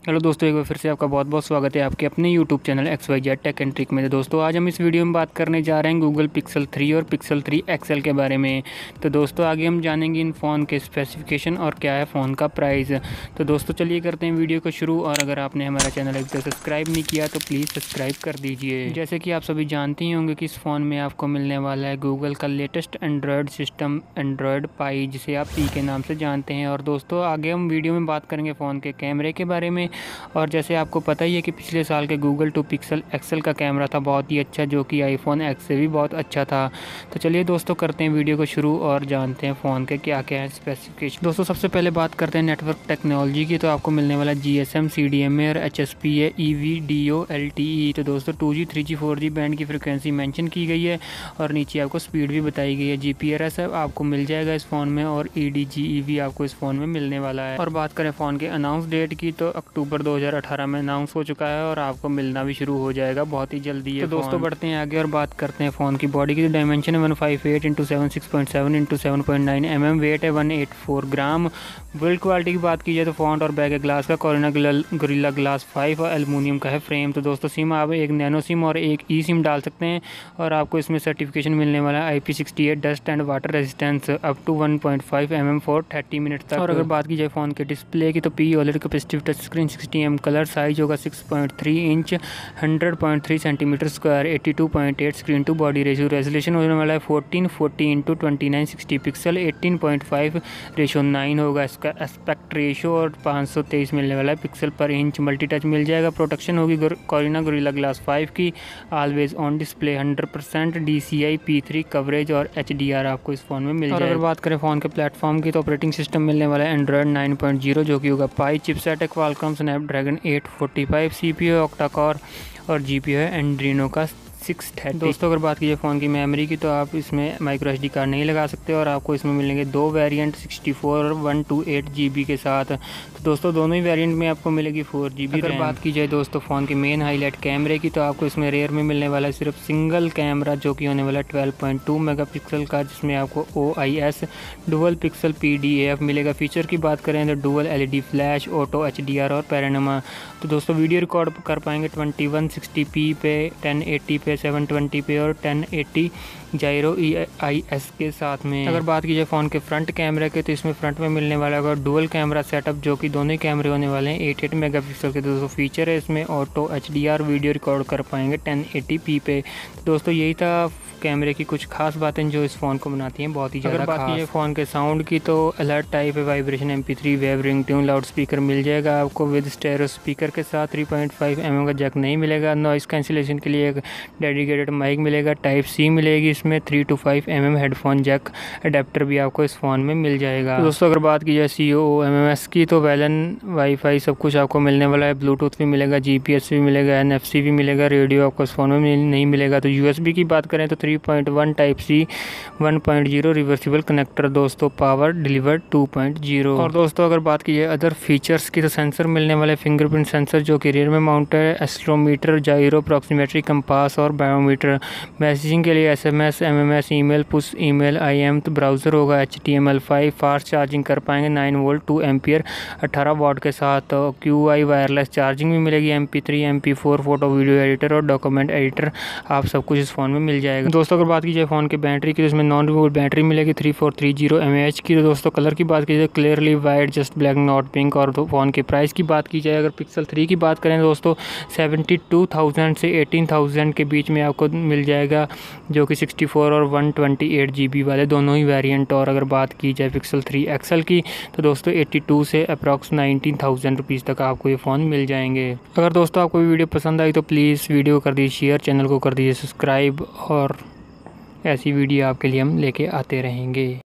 Hello दोस्तों, एक बार फिर से आपका बहुत बहुत स्वागत है आपके अपने YouTube channel XYZ tech and trick में। तो दोस्तों आज हम इस वीडियो में बात करने जा रहे हैं गूगल पिक्सल 3 और पिक्सल 3 XL के बारे में। तो दोस्तों आगे हम जानेंगे इन फ़ोन के स्पेसिफिकेशन और क्या है फ़ोन का प्राइस। तो दोस्तों चलिए करते हैं वीडियो को शुरू। और अगर आपने हमारा चैनल अभी तक सब्सक्राइब नहीं किया तो प्लीज़ सब्सक्राइब कर दीजिए। जैसे कि आप सभी जानते ही होंगे कि इस फ़ोन में आपको मिलने वाला है गूगल का latest Android system Android Pie, जिसे आप पी के नाम से जानते हैं। और दोस्तों आगे हम वीडियो में बात करेंगे फ़ोन के कैमरे के बारे में। और जैसे आपको पता ही है कि पिछले साल के गूगल 2 पिक्सल XL का कैमरा था बहुत ही अच्छा, जो कि आईफोन X से भी बहुत अच्छा था। तो चलिए दोस्तों करते हैं वीडियो को शुरू और जानते हैं फ़ोन के क्या क्या है स्पेसिफिकेशन। दोस्तों सबसे पहले बात करते हैं नेटवर्क टेक्नोलॉजी की। तो आपको मिलने वाला GSM CDMA और HSPA EVDO LTE। तो दोस्तों 2G 3G 4G बैंड की फ्रिक्वेंसी मेंशन की गई है और नीचे आपको स्पीड भी बताई गई है। GPRS आपको मिल जाएगा इस फ़ोन में और EDGE भी आपको इस फ़ोन में मिलने वाला है। और बात करें फ़ोन के अनाउंस डेट की तो अक्टूबर 2018 में अनाउंस हो चुका है और आपको मिलना भी शुरू हो जाएगा बहुत ही जल्दी। तो दोस्तों बढ़ते हैं आगे और बात करते हैं फ़ोन की बॉडी की। डायमेंशन है 158x76.7x7.9 mm, वेट है 184 ग्राम। बिल्ड क्वालिटी की बात की जाए तो फ्रंट और बैक ग्लास का कोरोना गोरिल्ला ग्लास 5 और एल्युमिनियम का है फ्रेम। तो दोस्तों सिम आप एक नैनो सिम और एक ई सिम डाल सकते हैं और आपको इसमें सर्टिफिकेशन मिलने वाला है IP68 dust and water resistance up to 1.5 mm for 30 minute तक। और अगर बात की जाए फ़ोन के डिस्प्ले की तो P OLED capacitive touch screen 60mm, colour size होगा 6.3 inch, 100.3 centimetre square, 82.8 screen to body ratio. Resolution होने वाला है 1440x2960 पिक्सल, 18.5:9 होगा इसका एस्पेक्ट रेशियो और 523 मिलने वाला है पिक्सल पर इंच। मल्टी टच मिल जाएगा। प्रोटेक्शन होगी कोरोना गोरिल्ला ग्लास 5 की। Always on display, 100% DCI P3 coverage और HDR आपको इस फ़ोन में मिल जाएगा। और अगर बात करें फ़ोन के प्लेटफॉर्म की तो ऑपरेटिंग सिस्टम मिलने वाला है एंड्रॉयड 9.0, जो कि होगा पाई। चिपसेट है क्वालकॉम स्नैपड्रैगन 845, CPU है ऑक्टा कोर और GPU है एंड्रीनो का 630। दोस्तों अगर बात कीजिए फ़ोन की मेमोरी की तो आप इसमें माइक्रो SD कार्ड नहीं लगा सकते और आपको इसमें मिलेंगे दो वेरिएंट 64 और 128 GB के साथ। तो दोस्तों दोनों ही वेरिएंट में आपको मिलेगी 4 GB। अगर बात की जाए दोस्तों फ़ोन की मेन हाईलाइट कैमरे की तो आपको इसमें रेयर में मिलने वाला है सिर्फ सिंगल कैमरा, जो कि होने वाला है 12.2 मेगापिक्सल का, जिसमें आपको OIS डुअल पिक्सल PDAF मिलेगा। फीचर की बात करें तो dual LED flash, auto HDR और पैरानोमा। तो दोस्तों वीडियो रिकॉर्ड कर पाएंगे 2160p पे, 1080 पे, 720 पे और 1080 जायरो EIS के साथ में। अगर बात की जाए फ़ोन के फ्रंट कैमरे के तो इसमें फ्रंट में मिलने वाला होगा डुअल कैमरा सेटअप, जो कि दोनों ही कैमरे होने वाले हैं 88 मेगापिक्सल के। दोस्तों फीचर है इसमें ऑटो HDR, वीडियो रिकॉर्ड कर पाएंगे 1080p पे। तो दोस्तों यही था कैमरे की कुछ खास बातें जो इस फ़ोन को बनाती हैं बहुत ही ज़्यादा खास। अगर बात की जाए फ़ोन के साउंड की तो अलर्ट टाइप है, vibration, MP3 wave, ringtone, loudspeaker मिल जाएगा आपको विद स्टेरियो स्पीकर के साथ। 3.5 mm का जैक नहीं मिलेगा। नॉइस कैंसिलेशन के लिए एक डेडिकेटेड माइक मिलेगा। टाइप C मिलेगी इसमें। 3 to 5 mm headphone jack adapter भी आपको इस फ़ोन में मिल जाएगा। तो दोस्तों अगर बात की जाए COMMS की तो वैलन वाईफाई सब कुछ आपको मिलने वाला है। ब्लूटूथ भी मिलेगा, GPS भी मिलेगा, NFC भी मिलेगा। रेडियो आपको इस फ़ोन में नहीं मिलेगा। तो USB की बात करें तो 3.1 टाइप C 1.0 रिवर्सिबल कनेक्टर दोस्तों, पावर डिलीवर्ड 2.0। और दोस्तों अगर बात की जाए अदर फीचर्स की तो सेंसर मिलने वाले फिंगरप्रिंट सेंसर, जो कि रियर में माउंटेड है, एस्ट्रोमीटर, जायरो, प्रॉक्सीमेट्री, कंपास और बायोमीटर। मैसेजिंग के लिए SMS, MMS, email, push email, IM। तो ब्राउज़र होगा HTML5। फास्ट चार्जिंग कर पाएंगे 9 वोल्ट 2 एम्पियर 18 वाट के साथ। तो QI वायरलेस चार्जिंग भी मिलेगी। MP3 MP4 photo video editor और डॉक्यूमेंट एडिटर आप सब कुछ इस फ़ोन में मिल जाएगा। दोस्तों अगर बात की जाए फ़ोन की बैटरी की तो इसमें नॉन रिमूवेबल बैटरी मिलेगी 3430 mAh की। तो दोस्तों कलर की बात की जाए clearly white, just black, not pink. और फ़ोन की प्राइस की बात की जाए अगर पिक्सल 3 की बात करें दोस्तों 72,000 से 18,000 के बीच में आपको मिल जाएगा, जो कि 64 और 128 GB वाले दोनों ही वेरिएंट। और अगर बात की जाए पिक्सल 3 XL की तो दोस्तों 82 से अप्रॉक्स 19,000 रुपीज़ तक आपको ये फ़ोन मिल जाएंगे। अगर दोस्तों आपको वीडियो पसंद आई तो प्लीज़ वीडियो कर दीजिए शेयर, चैनल को कर दीजिए सब्सक्राइब और ऐसी वीडियो आपके लिए हम लेके आते रहेंगे।